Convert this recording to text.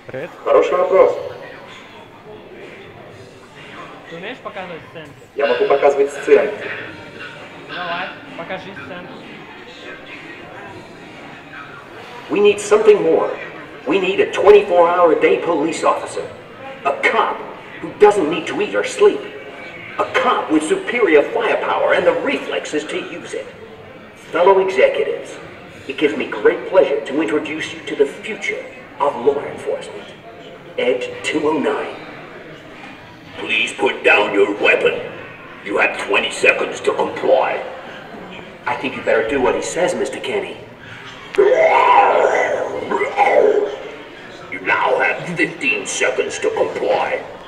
Привет. Хороший вопрос. Ты умеешь показывать сценки? Я могу показывать сценки. Давай, покажи сценку. We need something more. We need a 24-hour-a-day police officer. A cop who doesn't need to eat or sleep. A cop with superior firepower and the reflexes to use it. Fellow executives, it gives me great pleasure to introduce you to the future of law enforcement. Edge 209. Please put down your weapon. You have 20 seconds to comply. I think you better do what he says, Mr. Kenny. You now have 15 seconds to comply.